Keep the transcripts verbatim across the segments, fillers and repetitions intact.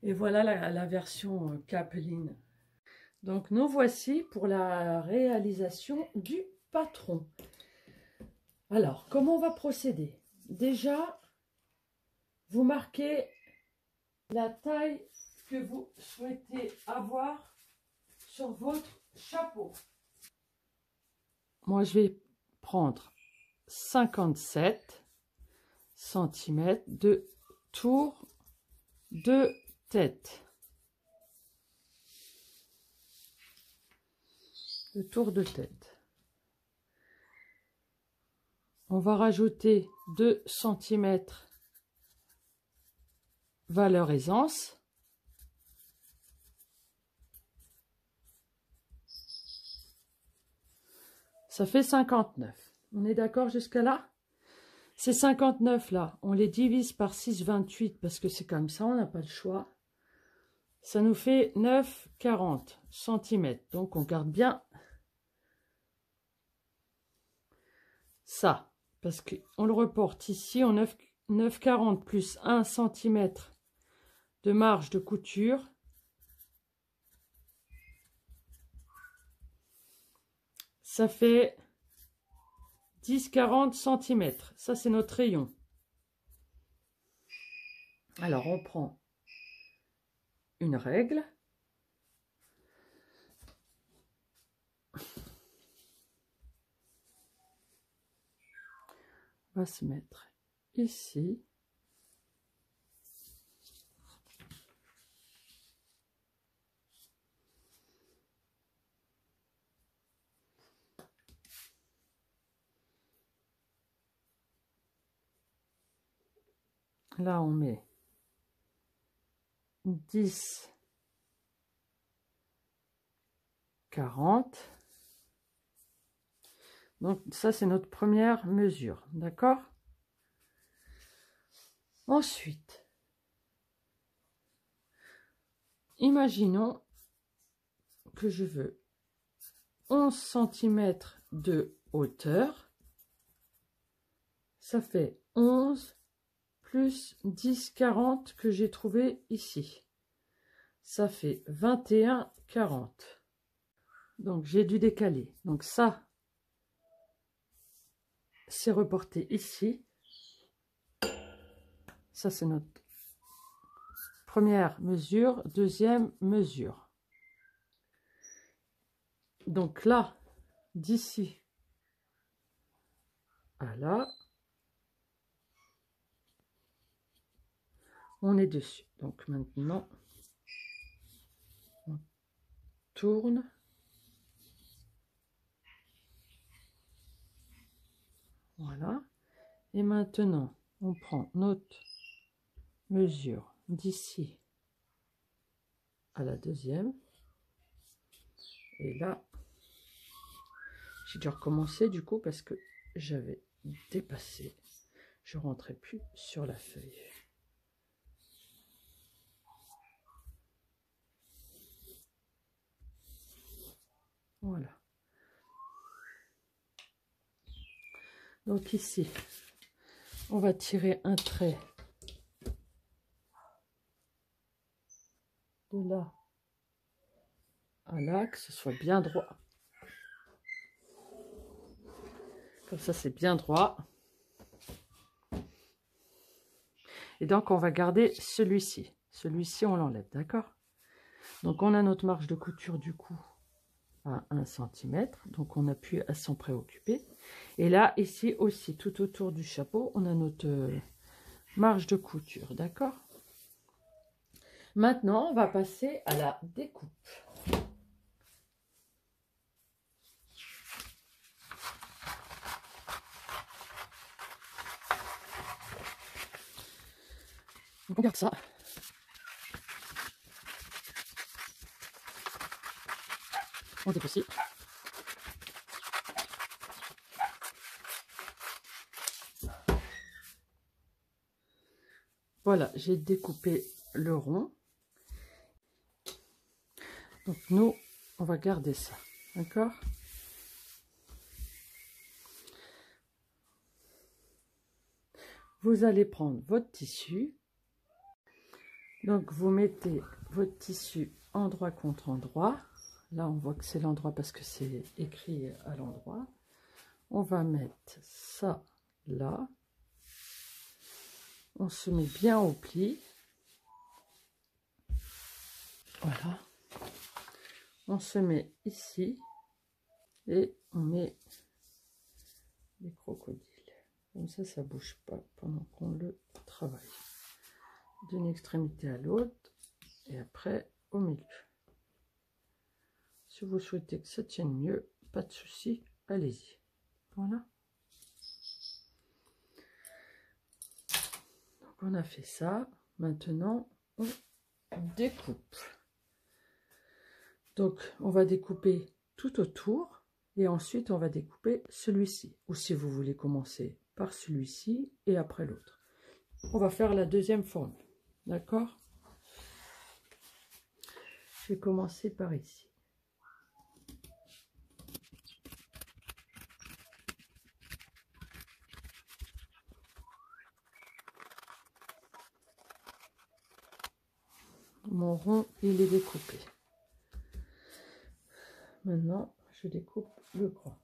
Et voilà la, la version Capeline. Donc nous voici pour la réalisation du patron. Alors, comment on va procéder? Déjà, vous marquez la taille que vous souhaitez avoir sur votre chapeau. Moi, je vais prendre cinquante-sept centimètres de tour de tête. Le tour de tête. On va rajouter deux centimètres valeur aisance. Ça fait cinquante-neuf. On est d'accord jusqu'à là? Ces cinquante-neuf là, on les divise par six virgule vingt-huit parce que c'est comme ça, on n'a pas le choix. Ça nous fait neuf virgule quarante centimètres. Donc on garde bien ça. Parce qu'on le reporte ici en neuf virgule quarante plus un centimètre de marge de couture. Ça fait dix virgule quarante centimètres. Ça, c'est notre rayon. Alors, on prend une règle. On va se mettre ici. Là, on met dix, quarante. Donc, ça, c'est notre première mesure. D'accord? Ensuite, imaginons que je veux onze centimètres de hauteur. Ça fait onze plus dix, quarante que j'ai trouvé ici. Ça fait vingt et un, quarante. Donc, j'ai dû décaler. Donc, ça, c'est reporté ici. Ça, c'est notre première mesure, deuxième mesure. Donc là, d'ici à là, on est dessus. Donc maintenant, on tourne. Voilà. Et maintenant, on prend notre mesure d'ici à la deuxième. Et là, j'ai dû recommencer du coup parce que j'avais dépassé. Je rentrais plus sur la feuille. Voilà. Donc ici, on va tirer un trait de là à là, que ce soit bien droit. Comme ça, c'est bien droit. Et donc, on va garder celui-ci. Celui-ci, on l'enlève, d'accord? Donc, on a notre marge de couture du coup à un centimètre. Donc, on n'a plus à s'en préoccuper. Et là, ici aussi, tout autour du chapeau, on a notre euh, marge de couture, d'accord? Maintenant, on va passer à la découpe. Donc, on garde ça. On découpe aussi. Voilà, j'ai découpé le rond. Donc, nous, on va garder ça. D'accord? Vous allez prendre votre tissu. Donc vous mettez votre tissu endroit contre endroit. Là on voit que c'est l'endroit parce que c'est écrit à l'endroit. On va mettre ça là. On se met bien au pli. Voilà. On se met ici et on met les crocodiles. Comme ça, ça ne bouge pas pendant qu'on le travaille. D'une extrémité à l'autre et après au milieu. Si vous souhaitez que ça tienne mieux, pas de souci, allez-y. Voilà. Donc on a fait ça. Maintenant, on découpe. Donc on va découper tout autour et ensuite on va découper celui-ci. Ou si vous voulez commencer par celui-ci et après l'autre. On va faire la deuxième formule. D'accord? Je vais commencer par ici. Mon rond, il est découpé. Maintenant, je découpe le grand.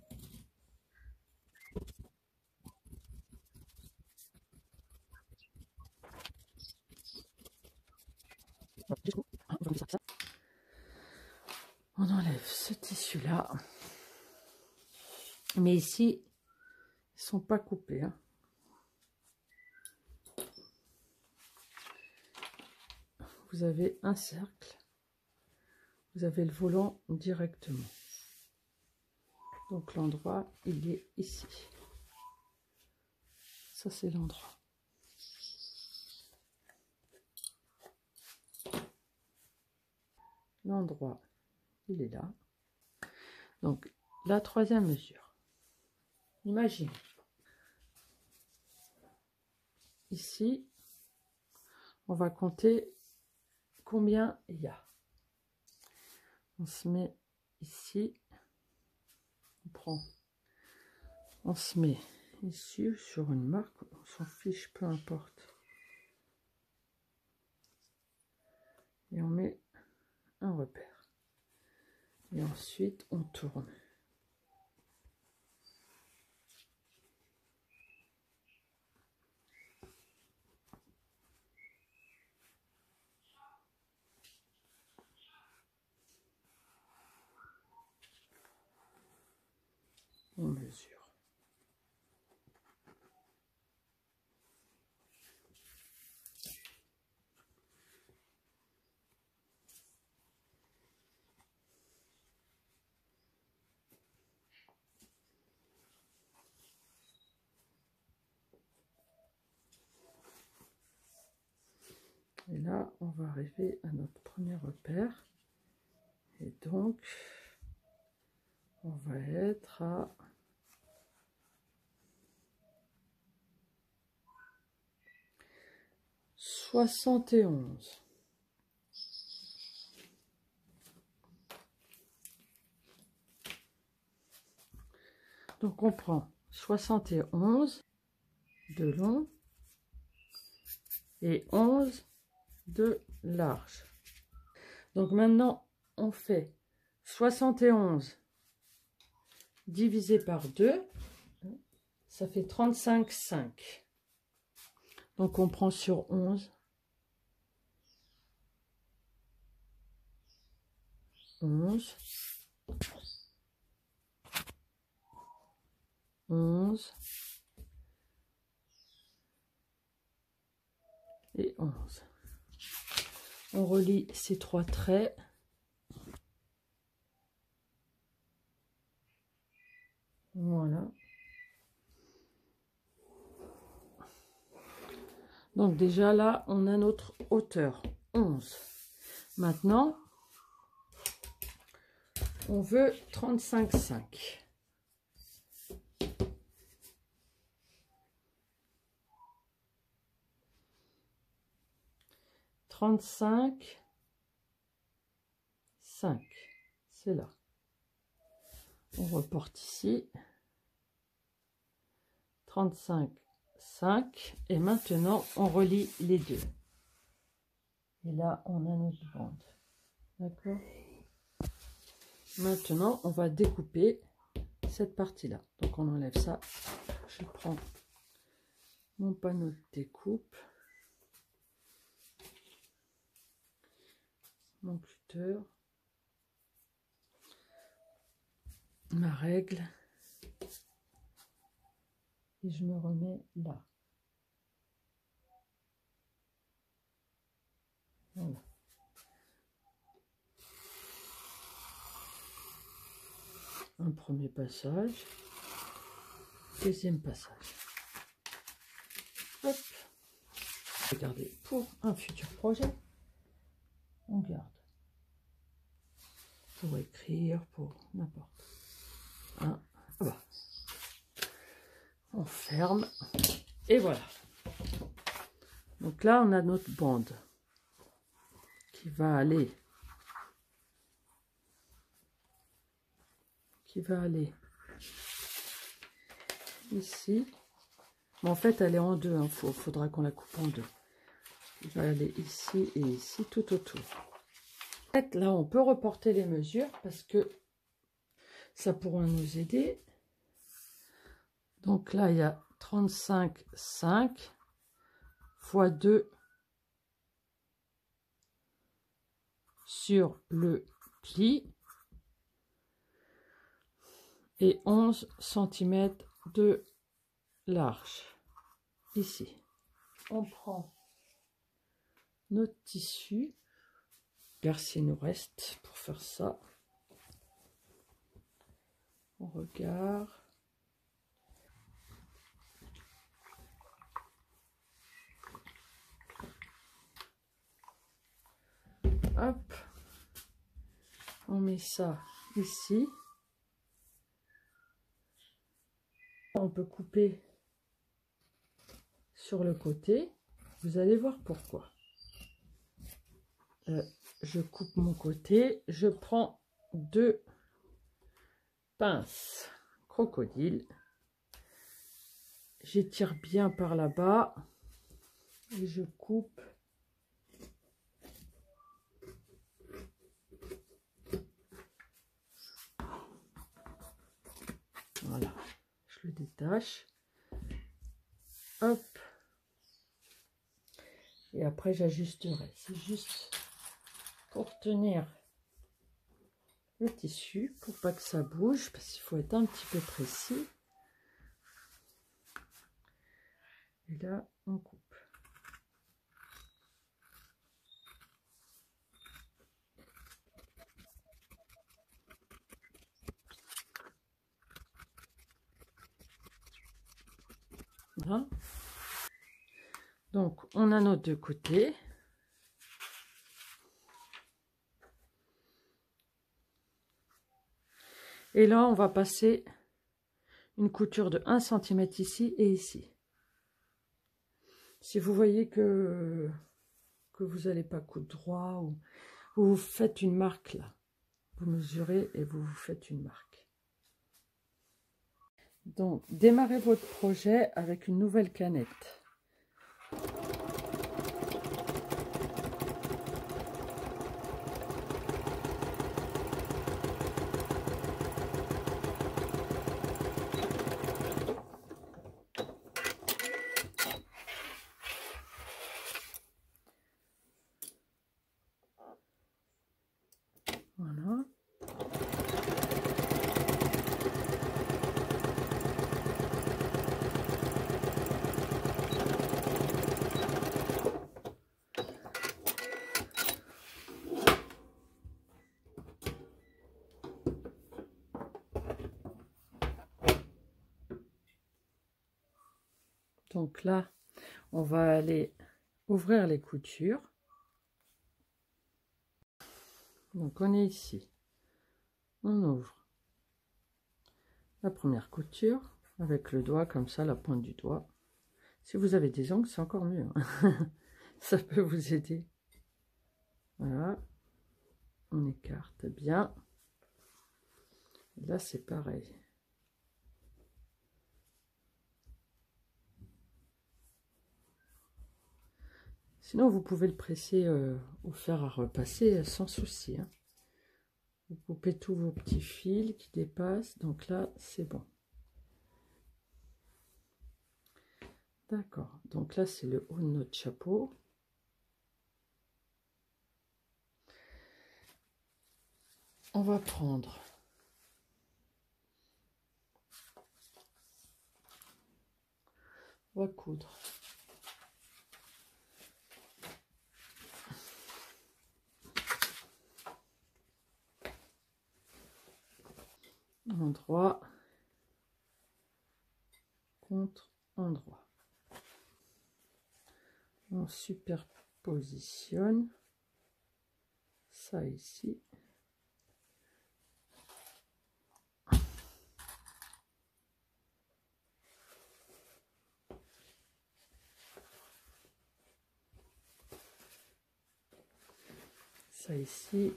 On enlève ce tissu-là. Mais ici, ils ne sont pas coupés. Hein. Vous avez un cercle. Vous avez le volant directement. Donc l'endroit, il est ici. Ça, c'est l'endroit. L'endroit, il est là. Donc, la troisième mesure. Imaginez. Ici, on va compter combien il y a. On se met ici. On prend. On se met ici sur une marque. On s'en fiche, peu importe. Et on met un repère. Et ensuite, on tourne. On mesure. Et là, on va arriver à notre premier repère. Et donc, on va être à soixante et onze. Donc, on prend soixante et onze de long et onze de large. Donc, maintenant, on fait soixante et onze divisé par deux, ça fait trente-cinq virgule cinq. Donc, on prend sur onze. onze. onze. Et onze. On relie ces trois traits. Voilà. Donc déjà là, on a notre hauteur, onze. Maintenant, on veut trente-cinq virgule cinq. trente-cinq virgule cinq, c'est là. On reporte ici. trente-cinq virgule cinq. Et maintenant, on relie les deux. Et là, on a notre bande. D'accord? Maintenant, on va découper cette partie-là. Donc, on enlève ça. Je prends mon panneau de découpe. Mon cutter. Ma règle. Et je me remets là. Voilà. Un premier passage, deuxième passage. Hop. Regardez, pour un futur projet, on garde. Pour écrire, pour n'importe. Un, voilà. On ferme et voilà. Donc là, on a notre bande qui va aller qui va aller ici. Mais en fait, elle est en deux. Il hein. faudra qu'on la coupe en deux. Il va aller ici et ici tout autour. En fait, là, on peut reporter les mesures parce que ça pourra nous aider. Donc là, il y a trente-cinq virgule cinq fois deux sur le pli et onze centimètres de large. Ici, on prend notre tissu. Regarde s'il nous reste pour faire ça. On regarde. Hop. On met ça ici. On peut couper sur le côté. Vous allez voir pourquoi. Euh, je coupe mon côté. Je prends deux pinces crocodile. J'étire bien par là-bas. Et je coupe. Voilà. Je le détache. Hop. Et après, j'ajusterai. C'est juste pour tenir le tissu, pour pas que ça bouge, parce qu'il faut être un petit peu précis. Et là, on coupe. Voilà. Donc, on a nos deux côtés. Et là, on va passer une couture de un centimètre ici et ici. Si vous voyez que, que vous n'allez pas coudre droit, ou vous faites une marque là. Vous mesurez et vous vous faites une marque. Donc, démarrez votre projet avec une nouvelle canette. Voilà. Donc là, on va aller ouvrir les coutures. Donc on est ici. On ouvre la première couture avec le doigt comme ça, la pointe du doigt. Si vous avez des ongles, c'est encore mieux. Hein. Ça peut vous aider. Voilà. On écarte bien. Et là, c'est pareil. Sinon, vous pouvez le presser euh, au fer à repasser sans souci. Hein. Vous coupez tous vos petits fils qui dépassent. Donc là, c'est bon. D'accord. Donc là, c'est le haut de notre chapeau. On va prendre on va coudre endroit contre endroit. On superpositionne ça ici. Ça ici.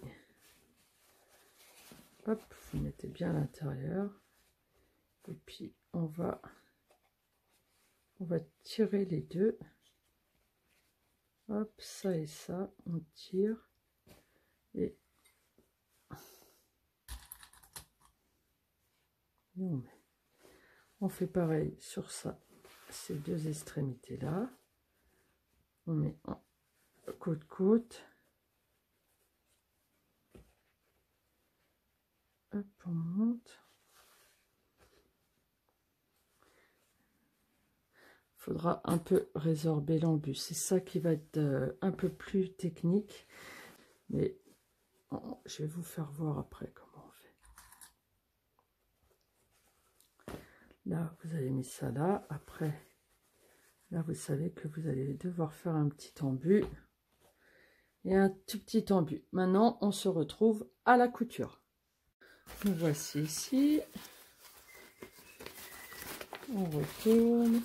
Hop, vous mettez bien à l'intérieur. Et puis on va on va tirer les deux. Hop, ça et ça, on tire et, et on met. On fait pareil sur ça, ces deux extrémités là. On met en côte côte. Hop, on monte. Il faudra un peu résorber l'embus. C'est ça qui va être euh, un peu plus technique. Mais oh, je vais vous faire voir après comment on fait. Là, vous avez mis ça là. Après, là, vous savez que vous allez devoir faire un petit embut. Et un tout petit embut. Maintenant, on se retrouve à la couture. Nous voici ici. On retourne.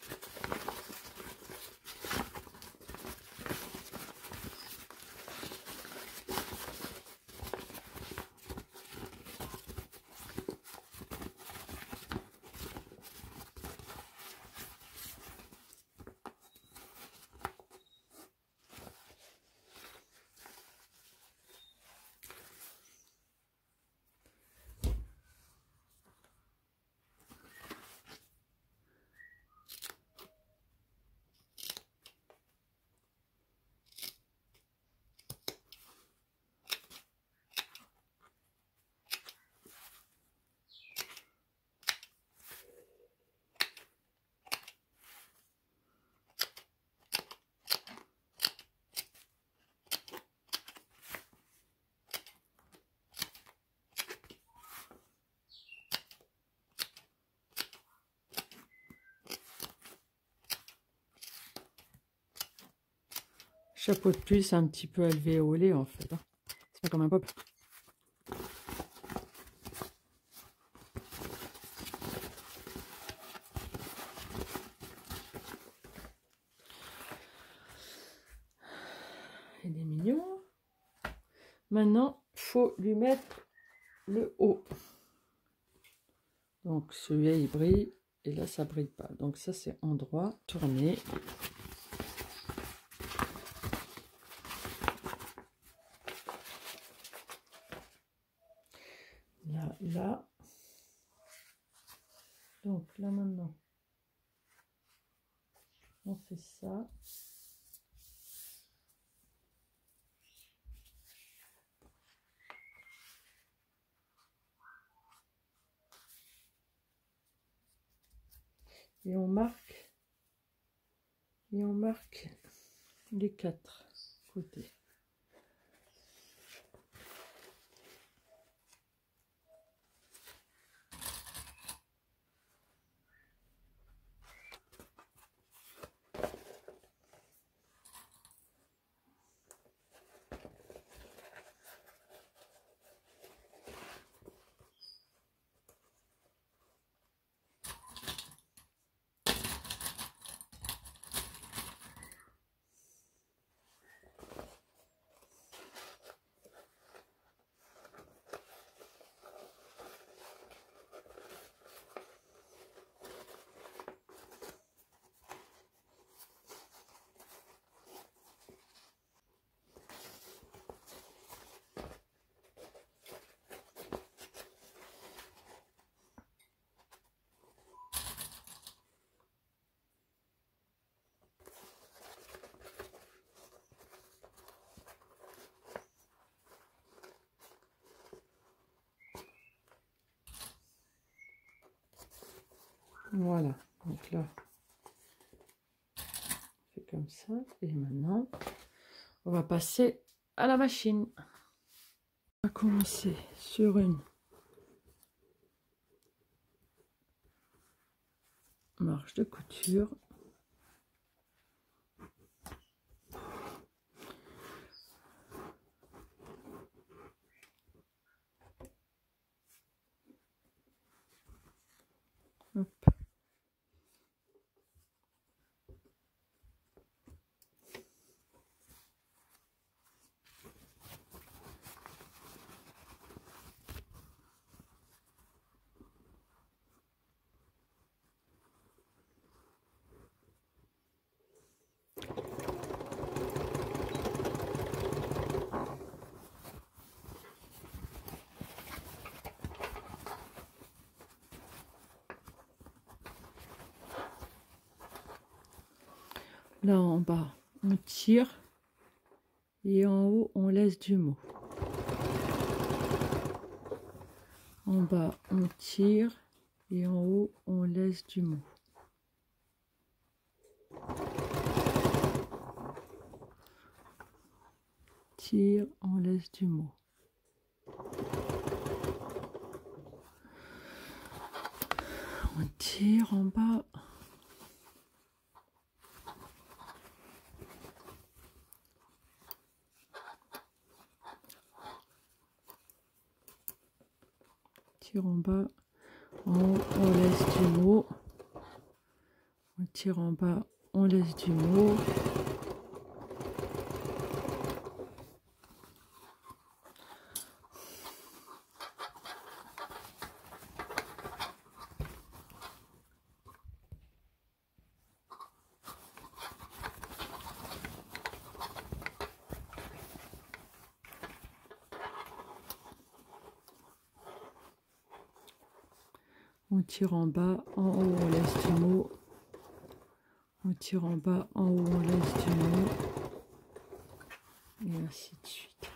Chapeau de pluie, un petit peu alvéolé en fait. C'est pas comme un pop. Il est mignon. Maintenant, il faut lui mettre le haut. Donc celui-là il brille et là ça brille pas. Donc ça c'est endroit, tourner. Là, là. Donc là maintenant, on fait ça. Et on marque, et on marque les quatre côtés. Voilà, donc là, c'est comme ça. Et maintenant, on va passer à la machine. On va commencer sur une marche de couture. Hop. Là en bas, on tire et en haut, on laisse du mot. En bas, on tire et en haut, on laisse du mot. Tire, on laisse du mot. On tire en bas. Tire en bas, en haut, on laisse du mot. On tire en bas, on laisse du mot. On tire en bas, en haut, on laisse du mot. On tire en bas, en haut, on laisse du mot. Et ainsi de suite.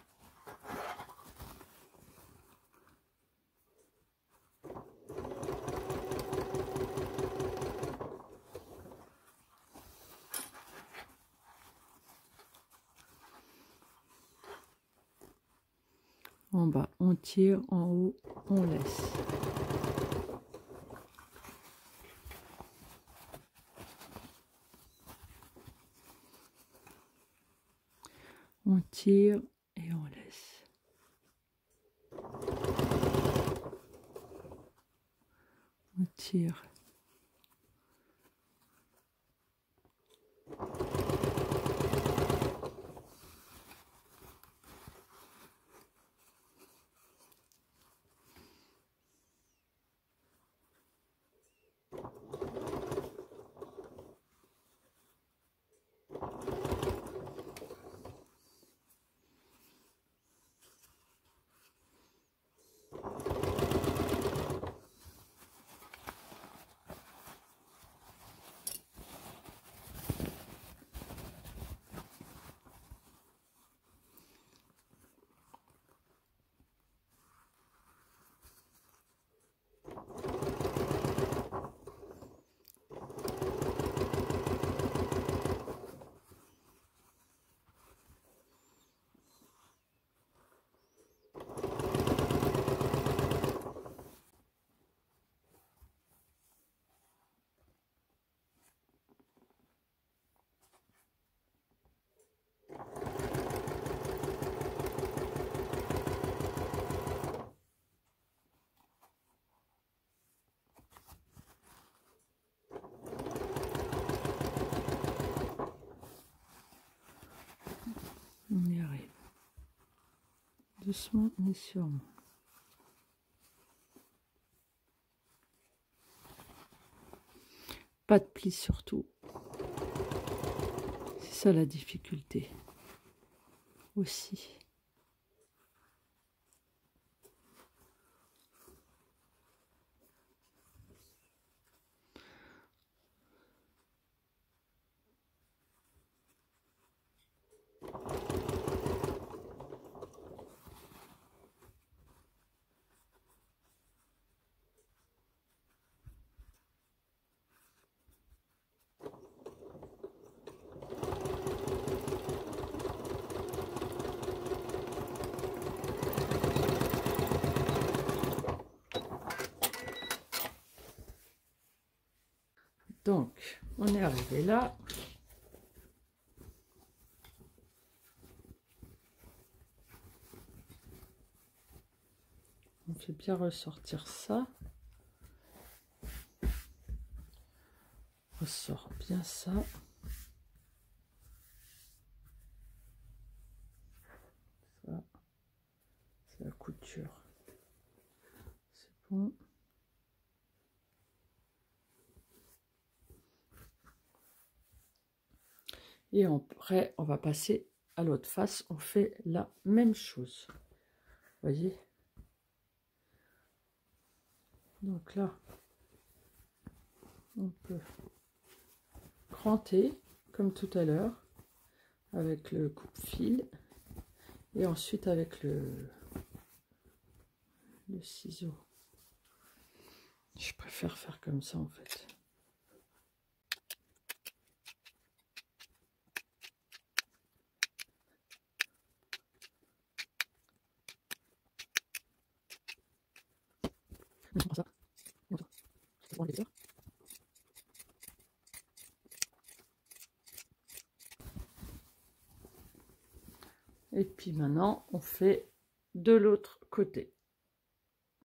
En bas, on tire, en haut, on laisse. On tire et on laisse. On tire. On y arrive. Doucement mais sûrement. Pas de plis surtout. C'est ça la difficulté. Aussi. Donc, on est arrivé là. On fait bien ressortir ça. On ressort bien ça. Ça, c'est la couture. C'est bon. Et après, on va passer à l'autre face. On fait la même chose. Vous voyez? Donc là, on peut cranter comme tout à l'heure avec le coupe-fil et ensuite avec le, le ciseau. Je préfère faire comme ça en fait. Et puis maintenant, on fait de l'autre côté.